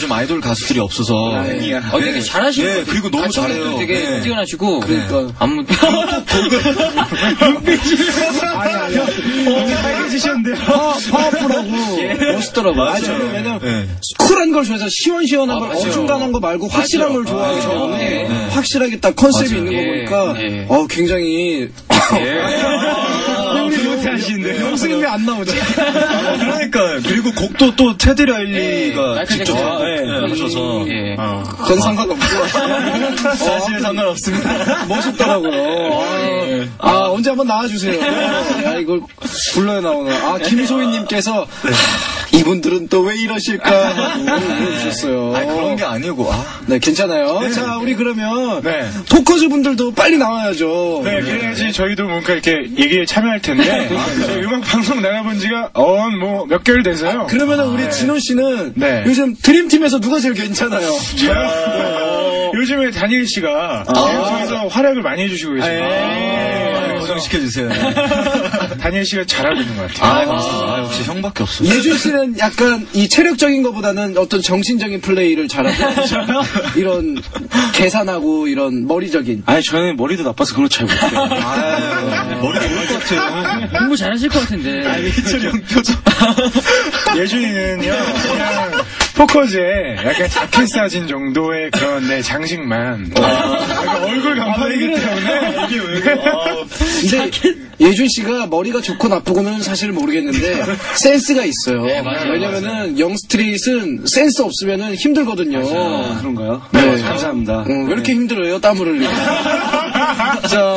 요즘 아이돌 가수들이 없어서. 되게 잘하시고. 네, 그리고 너무 잘해요. 되게 뛰어나시고. 그러니까. 안무. 아니. 빨개지셨는데요. 파워풀하고. 멋있더라고요. 아니, 저는 왜냐면, 쿨한 걸 좋아해서 시원시원한 걸, 어중간한 거 말고 확실한 걸 좋아하기 때문에, 확실하게 딱 컨셉이 있는 거 보니까, 굉장히. 형님 못하시는데 영승이 왜 안 나오지? 그러니까 그리고 곡도 또 테디 라일리가 직접 해주셔서 그건 상관없고 사실 상관없습니다. 멋있더라고요. 언제 한번 나와주세요. 이걸 불러야 나오나. 김소희님께서 이분들은 또 왜 이러실까 하고 물어주셨어요. 그런 게 아니고. 네, 괜찮아요. 네. 자, 우리 그러면 토커즈 분들도 빨리 나와야죠. 네, 그래야지 저희도 뭔가 이렇게 얘기에 참여할 텐데 음악 방송 나가본 지가 몇 개월 돼서요. 그러면은 우리 진호 씨는 요즘 드림팀에서 누가 제일 괜찮아요? 요즘에 다니엘 씨가 계속해서 활약을 많이 해주시고 계십니다. 고정시켜주세요. 다니엘 씨가 잘하고 있는 것 같아요. 감사합니다. 역시 형밖에 없어요. 예준 씨는 약간 이 체력적인 것보다는 어떤 정신적인 플레이를 잘하고 이런 계산하고 이런 머리적인. 저는 머리도 나빠서 그걸 잘 못해요. 머리가 모를 것 같아요. 공부 잘하실 것 같은데. 희철이 형 표정. 예준이는요, 그냥 포커즈에 약간 자켓 사진 정도의 그런 장식만. 약간 얼굴 간판이기 때문에. 이게 왜 근데 예준 씨가 머리가 좋고 나쁘고는 사실 모르겠는데 센스가 있어요. 네, 맞아요. 왜냐면은 영스트릿은 센스 없으면은 힘들거든요. 그런가요? 네, 감사합니다. 왜 이렇게 힘들어요? 땀을 흘리고. 자,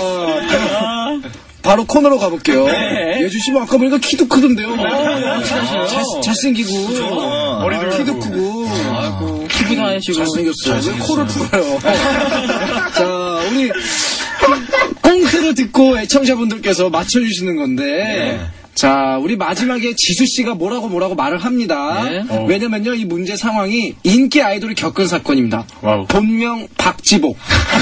바로 코너로 가볼게요. 예준 씨 뭐 아까 보니까 키도 크던데요. 잘생기고 키도 크고 기분 하시고 잘생겼어요. 왜 코를 풀어요? 자, 우리 꽁트를 듣고 애청자분들께서 맞춰주시는 건데. 자, 우리 마지막에 지수씨가 뭐라고 말을 합니다. 왜냐면요, 이 문제 상황이 인기 아이돌이 겪은 사건입니다. 본명 박지복.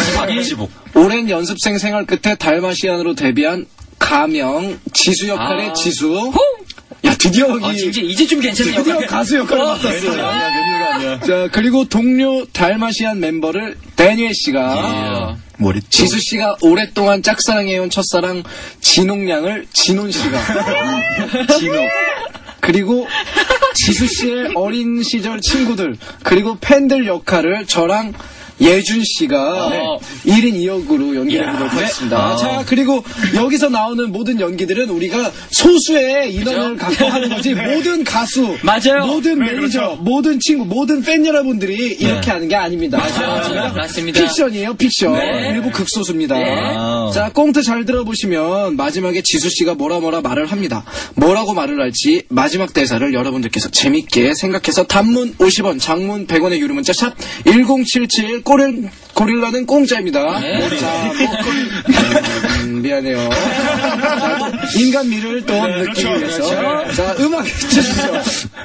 오랜 연습생 생활 끝에 달마시안으로 데뷔한 가명 지수 역할의 지수. 야, 드디어 진짜 이제 좀 괜찮네요. 드디어 가수 역할을 맡았어요. 자, 그리고 동료 달마시안 멤버를 데니엘 씨가 지수 씨가 오랫동안 짝사랑해온 첫사랑 진홍 양을 진홍 씨가 그리고 지수 씨의 어린 시절 친구들 그리고 팬들 역할을 저랑 예준 씨가 1인 2역으로 연기해보도록 하겠습니다. 자, 그리고 여기서 나오는 모든 연기들은 우리가 소수의 인원을 갖고 하는 거지, 모든 가수, 모든 매니저, 모든 친구, 모든 팬 여러분들이 이렇게 하는 게 아닙니다. 맞습니다. 픽션이에요, 픽션. 일부 극소수입니다. 자, 꽁트 잘 들어보시면 마지막에 지수 씨가 뭐라 말을 합니다. 뭐라고 말을 할지 마지막 대사를 여러분들께서 재밌게 생각해서 단문 50원, 장문 100원의 유료 문자 샵 1077 고릴라는 공짜입니다. 자, 미안해요. 자, 인간미를 또 느끼기 위해서. 자, 음악 주시죠.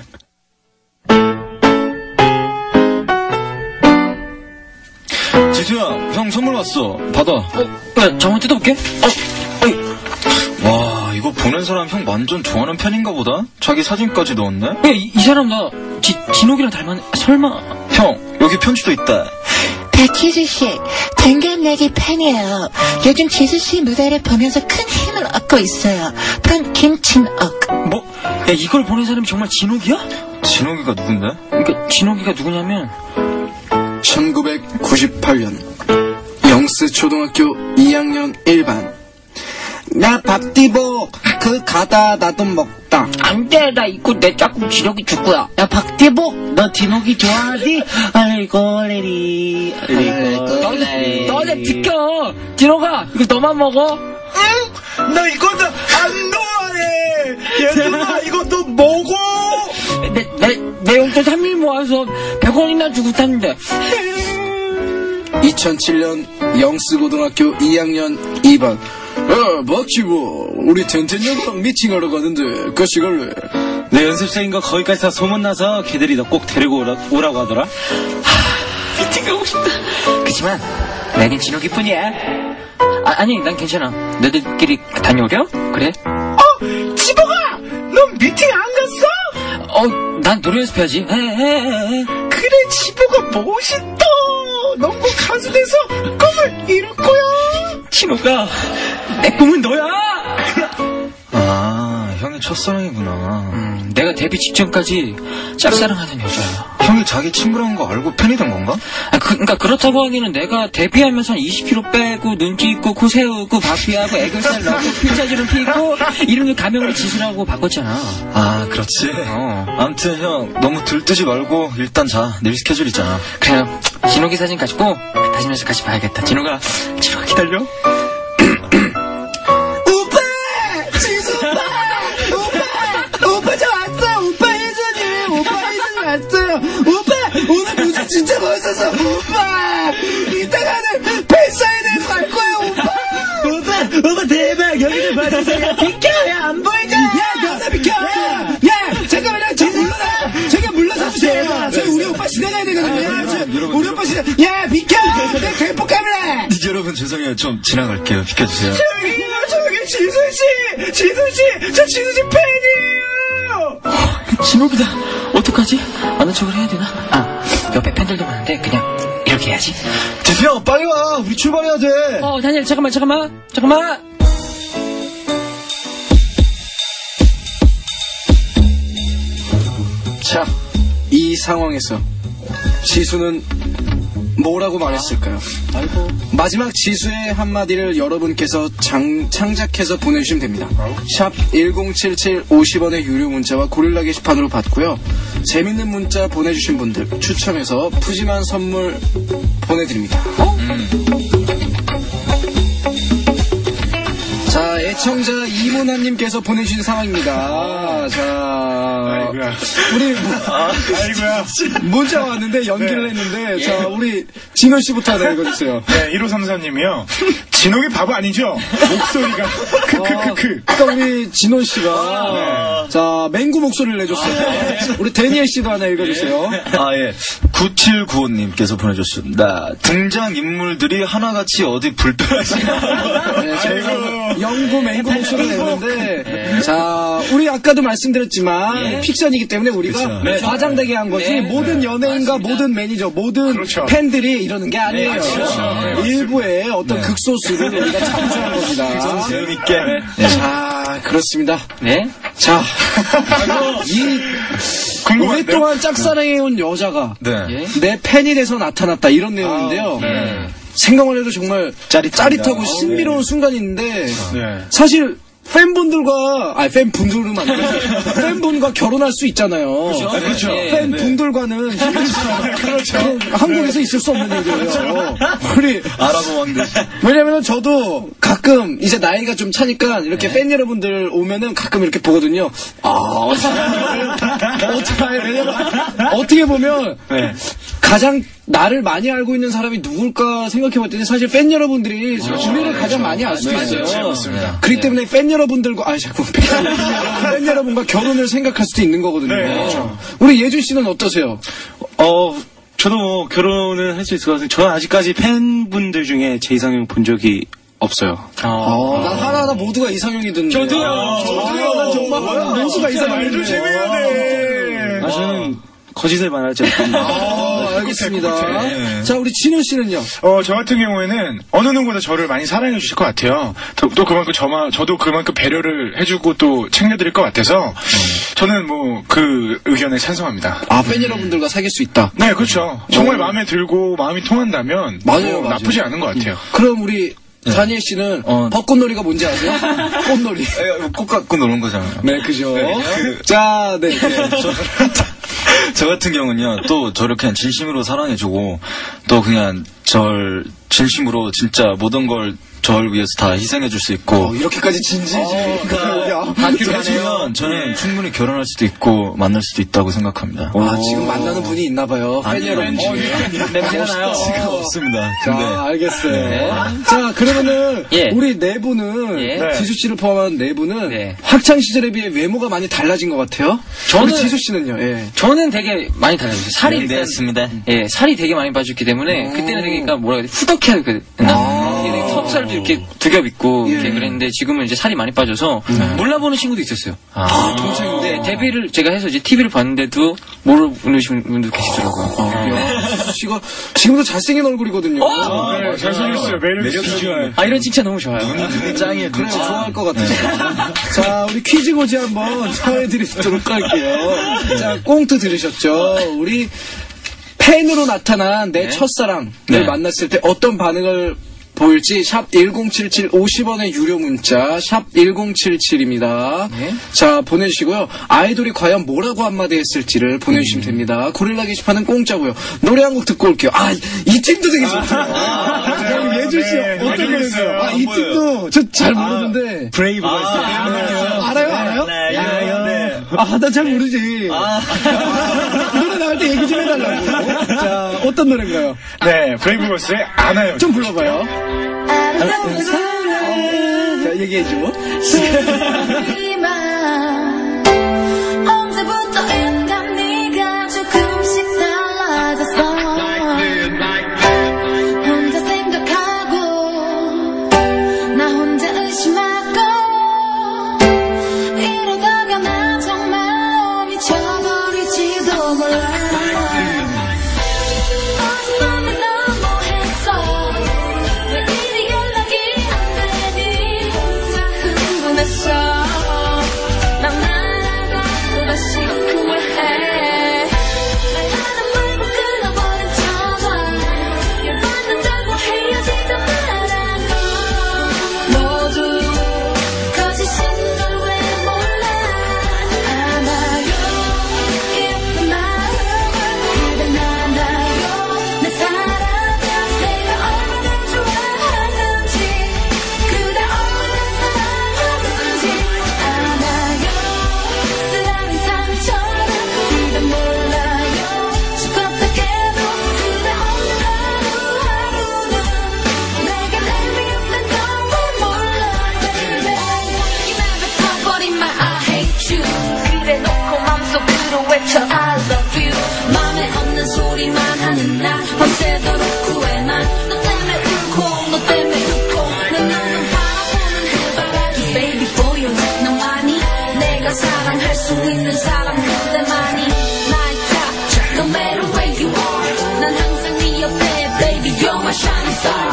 지수야, 형 선물 왔어. 받아. 잠깐 뜯어볼게. 와, 이거 보낸 사람 형 완전 좋아하는 편인가 보다? 자기 사진까지 넣었네? 야, 이 사람 나 진옥이랑 닮았네. 설마. 형, 여기 편지도 있다. 박희수씨, 당근내기 팬이에요. 요즘 지수씨 무대를 보면서 큰 힘을 얻고 있어요. 팬 김진옥. 뭐? 야, 이걸 보낸 사람이 정말 진옥이야? 진옥이가 누군데? 그러니까 진옥이가 누구냐면 1998년 영스 초등학교 2학년 1반. 나 밥디복 그 가다 나도 먹다. 안돼, 나 이거 내 짝꿍 진옥이 죽고야. 야 박디복, 너 진옥이 좋아하지? 아이고 레리. 너네 비켜. 진옥아, 이거 너만 먹어. 응? 나 이거는 안 좋아해. 얘들아, 이거 너 먹어. 내 용돈 3일 모아서 100원이나 주고 샀는데. 2007년 영스고등학교 2학년 2반. 박지보, 우리 텐텐형이랑 미팅하러 가는데 그 시간에 내 연습생인 거 거기까지 다 소문나서 걔들이 너 꼭 데리고 오라고 하더라. 미팅 가고 싶다. 그치만 나긴 진옥이 뿐이야. 아니, 난 괜찮아. 너희들끼리 다녀오려? 그래? 지복아, 넌 미팅 안 갔어? 난 노래 연습해야지. 그래, 멋있다. 넌 뭐 가수 돼서 꿈을 이룰 거야. 진호가 내 꿈은 너야. 아, 형의 첫사랑이구나. 내가 데뷔 직전까지 짝사랑하는 여자야. 형이 자기 친구라는 거 알고 팬이던 건가? 그러니까 그렇다고 하기는 내가 데뷔하면서 한 20kg 빼고 눈치 있고 코 세우고 바피하고 애교살 넣고 필자주름 피고 이름도 가명으로 지수라고 바꿨잖아. 아, 그렇지. 아무튼 형 너무 들뜨지 말고 일단 자. 내일 스케줄 있잖아. 그래요. 진호기 사진 가지고 다시면서 같이 봐야겠다. 진호가 기다려. 오빠 저 왔어요. 오빠 예전이 왔어요. 오빠 오늘 모습 진짜 멋있었어. 오빠 이따가는 팬사인회 갈 거야. 오빠 대박. 여기를 봐주세요. 비켜. 야 안 보이냐. 야 너나 비켜. 야 잠깐만요. 저 물러나. 저기 물러서 주세요. 저기 우리 오빠 지나가야 되거든요. 우리 오빠 야 비켜. 내 대포 카메라. 여러분 죄송해요. 좀 지나갈게요. 비켜주세요. 저기 지수씨. 저 지수씨 팬이에요. 진호기다. 어떡하지? 아는 척을 해야 되나? 옆에 팬들도 많은데 그냥 이렇게 해야지. 대표 빨리 와. 우리 출발해야 돼. 다니엘 잠깐만. 자, 이 상황에서 지수는 뭐라고 말했을까요? 마지막 지수의 한마디를 여러분께서 창작해서 보내주시면 됩니다. 샵 1077 50원의 유료 문자와 고릴라 게시판으로 받고요. 재밌는 문자 보내주신 분들 추첨해서 푸짐한 선물 보내드립니다. 자, 애청자 이모나님께서 보내주신 상황입니다. 자, 아이고야. 우리 아이고야. 문자 왔는데 연기를 했는데, 자, 우리 진원 씨부터 하나 읽어주세요. 네, 1533님이요. 진홍이 바보 아니죠? 목소리가 크크크크. 그러니까 우리 진원 씨가 자 맹구 목소리를 내줬어요. 우리 데니엘 씨도 하나 읽어주세요. 아, 예. 9795님께서 보내줬습니다. 등장 인물들이 하나같이 어디 불편하시나. 네, 저희가 영구 맹구 목소리를 냈는데, 자, 우리 아까도 말씀드렸지만, 픽션이기 때문에 우리가 과장되게 한 거지, 모든 연예인과 모든 매니저, 모든 팬들이 이러는 게 아니에요. 일부의 어떤 극소수를 우리가 참조한 겁니다. 재밌게. 자, 그렇습니다. 네? 자, 이 오랫동안 짝사랑해온 여자가 내 팬이 돼서 나타났다 이런 내용인데요. 생각만 해도 정말 짜릿하고 신비로운 순간인데 사실 팬분들은 안 되죠. 팬분과 결혼할 수 있잖아요. 그렇죠. 팬분들과는 한국에서 있을 수 없는 일이에요. 우리 아랍어왕들. 왜냐면은 저도 가끔 이제 나이가 좀 차니까 이렇게 팬 여러분들 오면은 가끔 이렇게 보거든요. 왜냐면 어떻게 보면 가장 나를 많이 알고 있는 사람이 누굴까 생각해봤더니 사실 팬 여러분들이 주변을 가장 많이 알 수 있어요. 그렇기 때문에 팬 여러분들과 팬 여러분과 결혼을 생각할 수도 있는 거거든요. 우리 예준 씨는 어떠세요? 저도 뭐 결혼을 할 수 있을 것 같아요. 저는 아직까지 팬분들 중에 제 이상형 본 적이 없어요. 난 하나하나 모두가 이상형이던데. 저도요. 난 정말 모두가 이상형인데. 조심해야 돼. 저는 거짓을 말하지 않습니다. 알겠습니다. 자, 우리 진우 씨는요? 저 같은 경우에는 어느 누구보다 저를 많이 사랑해 주실 것 같아요. 또 그만큼 저도 그만큼 배려를 해주고 또 챙겨드릴 것 같아서 저는 뭐 그 의견에 찬성합니다. 팬 여러분들과 사귈 수 있다. 네, 그렇죠. 정말 마음에 들고 마음이 통한다면 맞아요. 나쁘지 않은 것 같아요. 그럼 우리 다니엘 씨는 벚꽃놀이가 뭔지 아세요? 꽃놀이. 꽃 갖고 노는 거잖아요. 네, 그죠. 자, 네. 저 같은 경우는요, 또 저를 그냥 진심으로 사랑해주고, 또 그냥 절 진심으로 진짜 모든 걸 저를 위해서 다 희생해줄 수 있고. 이렇게까지 하지만 저는 충분히 결혼할 수도 있고, 만날 수도 있다고 생각합니다. 지금 만나는 분이 있나봐요. 팬 여러분 중에. 냄새가 나요. 없습니다. 자, 알겠어요. 자, 그러면은, 우리 네 분은, 지수 씨를 포함한 네 분은, 학창시절에 비해 외모가 많이 달라진 것 같아요? 우리 지수 씨는요? 저는 되게 많이 달라졌어요. 살이 일단, 됐습니다. 살이 되게 많이 빠졌기 때문에 그때는 되게 뭐라 그래 후덕해야 되거든요. 턱살도 이렇게 두 겹 있고 이렇게 그랬는데 지금은 이제 살이 많이 빠져서 몰라보는 친구도 있었어요. 동생인데 데뷔를 제가 해서 이제 TV를 봤는데도 모르는 분도 계시더라고요. 씨가 지금도 잘생긴 얼굴이거든요. 네, 잘생겼어요. 매력 비주얼. 이런 칭찬 너무 좋아요. 눈이 짱이에요. 그래, 좋아할 것 같아요. 자, 우리 퀴즈 고지 한번 사회드리도록 할게요. 자, 꽁트 들으셨죠? 우리 팬으로 나타난 내 첫사랑을 만났을 때 어떤 반응을 보일지 샵 1077 50원의 유료 문자 샵 1077입니다. 자, 보내주시고요. 아이돌이 과연 뭐라고 한마디 했을지를 보내주시면 됩니다. 고릴라 게시판은 공짜고요. 노래 한 곡 듣고 올게요. 이 팀도 되게 좋죠. 예준씨 어떤 노래세요? 이 팀도 저 잘 모르는데 브레이브가 있어요. 알아요? 네. 나 잘 모르지. 노래 나올 때 얘기 좀 해달라고. 자, 어떤 노래인가요? 네, 브레이브걸스의 안아요. 좀 불러봐요. 자, 얘기해줘. 언제부터인가 네가 조금씩 달라졌어. 혼자 생각하고 나 혼자 의심하고 이러다가 나 정말 미쳐버릴지도 몰라. 어젯밤에 너무했어. 왜 이리 연락이 안 되니 혼자 흥분했어. 난 나가 또다시 후회해. 나는 물고 끊어버린 전화. 열받는다고 헤어지자 말하고 모두 거짓인 걸 왜 몰라. 알아요 예쁜 마음을 그대 난다요. 내 사랑은 내가 얼마나 좋아하는지 그대 얼마나 사랑하는지 알아요. 쓰라린 상처를 그대 몰라요. 죽었다게도 그대 없는 하루하루는 내게 의미 없는 걸 왜 몰라 baby. 입에 뱉어버린 말 I hate you. 그래 놓고 맘속으로 외쳐 I love you. 맘에 없는 소리만 하는 나 밤새도록 구애만. 너 때문에 울고 너 때문에 웃고 내 눈은 바라보는 해바라기 baby 보여 너만이 내가 사랑할 수 있는 사람 그대만이 나의 top no matter where you are. 난 항상 네 옆에 baby you're my shining star.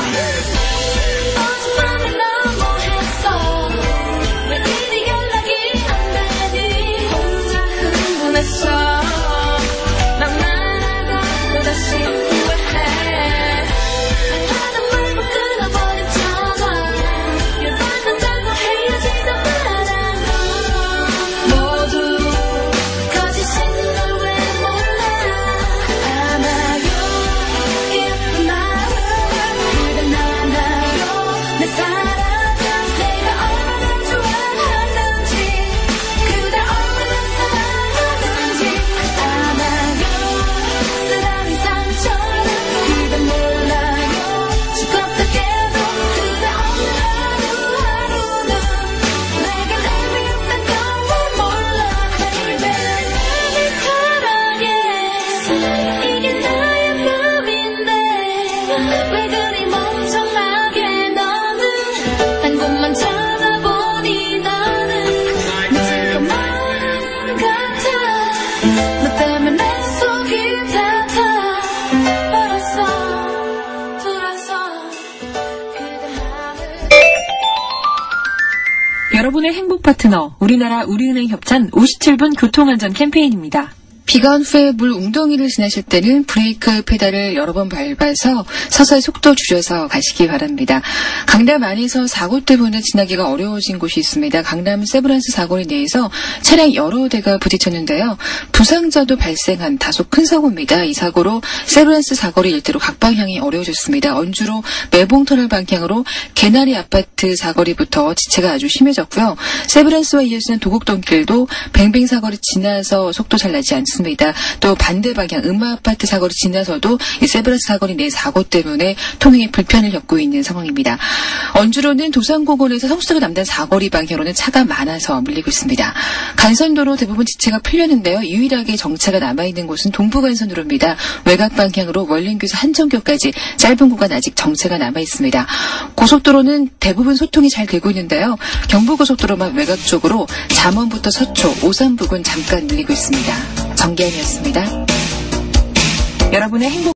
어젯밤에 너무했어. 왜 이리 연락이 안 되니 혼자 흥분했어. 난 나가 또다시 후회해. 나는 물고 끊어버린 전화. 열받는다고 헤어지자 말하고 모두 거짓인 걸 왜 몰라. 알아요 예쁜 마음을 그대 난다요. 내 사랑은 내가 얼마나 좋아하는지 그대 얼마나 사랑하는지 알아요. 쓰라린 상처를 그대 몰라요. 죽었다게도 그대 없는 하루하루는 내게 의미 없는 걸 왜 몰라 baby. 내 사랑해 이게 나의 맘인데 왜 그리 멍청하게 너는 딴 곳만 쳐다보니 나는 미칠 것만 같아. 너 때문에 내 속이 다 버렸어. 돌아서 그대 맘을 여러분의 행복 파트너 우리나라 우리은행 협찬 57분 교통안전 캠페인입니다. 비가 온 후에 물 웅덩이를 지나실 때는 브레이크 페달을 여러 번 밟아서 서서히 속도 줄여서 가시기 바랍니다. 강남 안에서 사고 때문에 지나기가 어려워진 곳이 있습니다. 강남 세브란스 사거리 내에서 차량 여러 대가 부딪혔는데요. 부상자도 발생한 다소 큰 사고입니다. 이 사고로 세브란스 사거리 일대로 각 방향이 어려워졌습니다. 언주로 매봉터널 방향으로 개나리 아파트 사거리부터 지체가 아주 심해졌고요. 세브란스와 이어지는 도곡동길도 뱅뱅 사거리 지나서 속도 잘 나지 않습니다. 또 반대 방향 음마아파트 사거리 지나서도 이 세브란스 사거리 내 사고 때문에 통행에 불편을 겪고 있는 상황입니다. 언주로는 도산공원에서 성수대로 남단 사거리 방향으로는 차가 많아서 밀리고 있습니다. 간선도로 대부분 지체가 풀렸는데요. 유일하게 정체가 남아있는 곳은 동부간선도로입니다. 외곽 방향으로 원림교에서 한정교까지 짧은 구간 아직 정체가 남아있습니다. 고속도로는 대부분 소통이 잘 되고 있는데요. 경부고속도로만 외곽 쪽으로 잠원부터 서초, 오산 부근 잠깐 밀리고 있습니다. 정기환이었습니다. 여러분의 행복